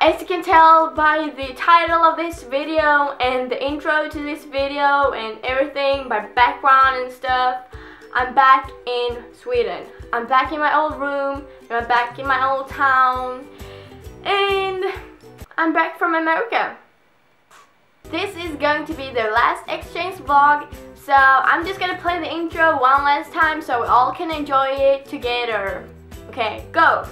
as you can tell by the title of this video and the intro to this video and everything, by background and stuff, I'm back in Sweden. I'm back in my old room, I'm back in my old town, and I'm back from America. This is going to be the last exchange vlog, so I'm just gonna play the intro one last time so we all can enjoy it together. Okay, go!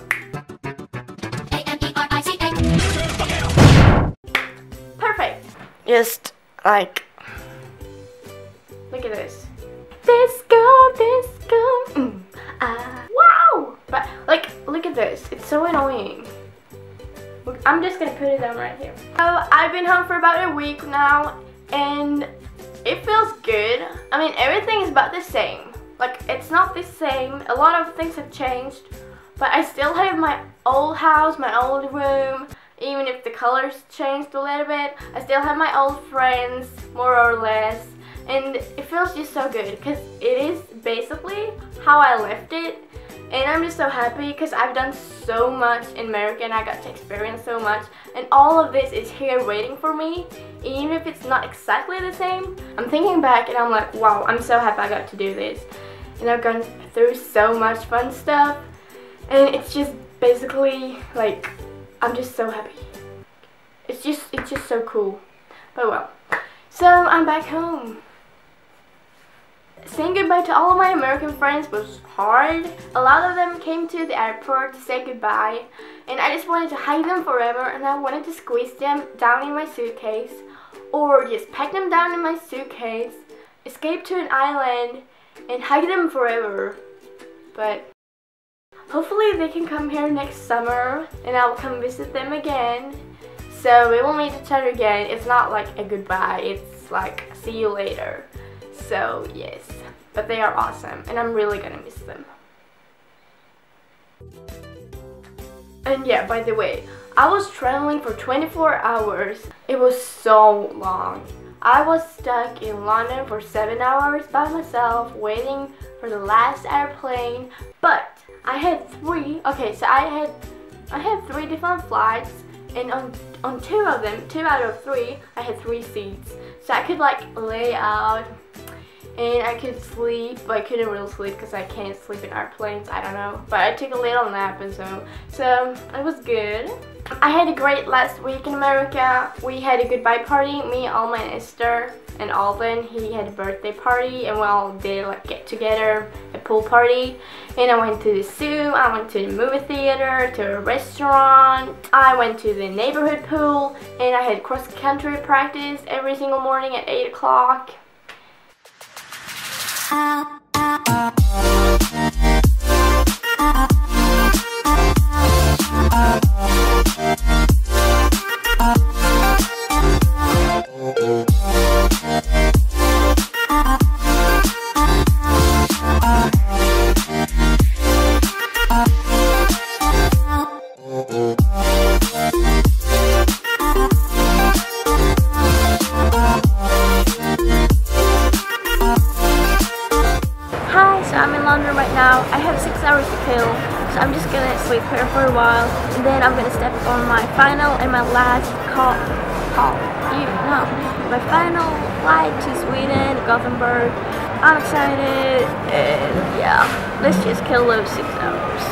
Perfect! Just like, look at this. Disco, disco, wow! But like, look at this, it's so annoying. Look, I'm just gonna put it down right here. So I've been home for about a week now, and it feels good. I mean, everything is about the same. Like, it's not the same. A lot of things have changed, but I still have my old house, my old room. Even if the colors changed a little bit, I still have my old friends, more or less. And it feels just so good because it is basically how I left it. And I'm just so happy because I've done so much in America and I got to experience so much. And all of this is here waiting for me. Even if it's not exactly the same, I'm thinking back and I'm like, wow, I'm so happy I got to do this. And I've gone through so much fun stuff. And it's just basically like, I'm just so happy. It's just so cool. But well, so I'm back home. Saying goodbye to all of my American friends was hard. A lot of them came to the airport to say goodbye, and I just wanted to hug them forever, and I wanted to squeeze them down in my suitcase, or just pack them down in my suitcase, escape to an island, and hug them forever. But hopefully they can come here next summer, and I'll come visit them again. So we will meet each other again. It's not like a goodbye, it's like see you later. So yes, but they are awesome and I'm really gonna miss them. And yeah, by the way, I was traveling for 24 hours. It was so long. I was stuck in London for 7 hours by myself waiting for the last airplane, but I had three different flights, and on two of them, 2 out of 3, I had 3 seats. So I could like lay out and I could sleep, but I couldn't really sleep because I can't sleep in airplanes, I don't know. But I took a little nap and so it was good. I had a great last week in America. We had a goodbye party, me, Alma, and Esther, and Alvin. He had a birthday party and we all did like get together, a pool party. And I went to the zoo, I went to the movie theater, to a restaurant. I went to the neighborhood pool, and I had cross-country practice every single morning at 8 o'clock. Right now, I have 6 hours to kill, so I'm just gonna sleep here for a while, and then I'm gonna step on my final and my last my final flight to Sweden, Gothenburg. I'm excited, and yeah, let's just kill those 6 hours.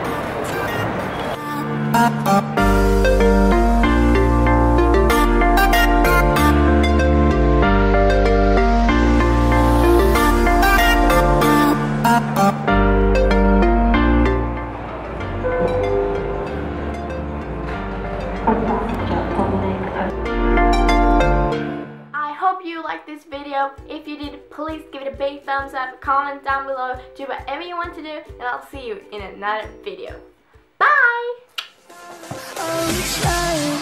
I hope you liked this video. If you did, please give it a big thumbs up, comment down below, do whatever you want to do, and I'll see you in another video. Bye!